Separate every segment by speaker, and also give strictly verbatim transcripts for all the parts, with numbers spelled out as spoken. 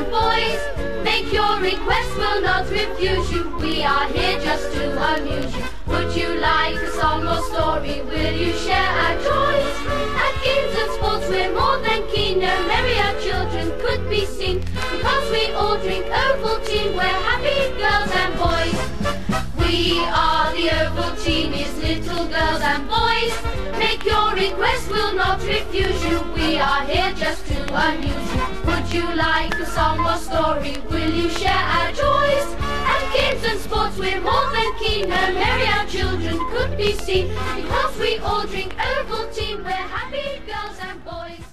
Speaker 1: and boys, make your request, we'll not refuse you. We are here just to amuse you. Would you like a song or story? Will you share our joys? At games and sports we're more than keen. No merrier children could be seen. Because we all drink Ovaltine, we're happy girls and boys. We are the Ovaltines, little girls and boys. Make your request, we'll not refuse you. We are here just to amuse you. Would you like a song or story? Will you share our joys? At games and sports we're more than keen. No merrier children could be seen. Because we all drink Ovaltine, we're happy girls and boys.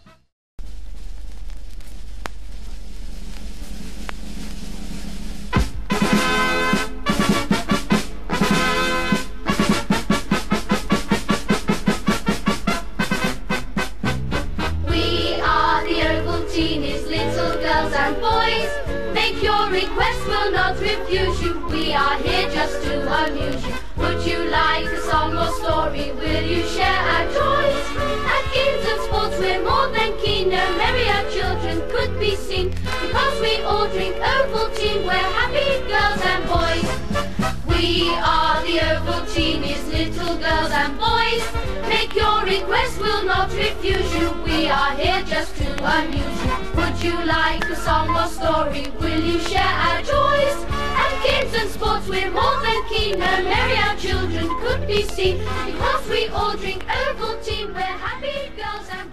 Speaker 1: Ovaltines, little girls and boys, make your request, we'll not refuse you. We are here just to amuse you. Would you like a song or story? Will you share our joys? At games and sports we're more than keen. No merrier children could be seen. Because we all drink Ovaltine, we're happy girls and boys. We are the Ovaltines, little girls and boys. Make your request, we'll not refuse you. We are here just to amuse you. Would you like a song or story? Will you share our joys? At games and sports we're more than keen. No merrier children could be seen. Because we all drink Ovaltine, we're happy girls and boys.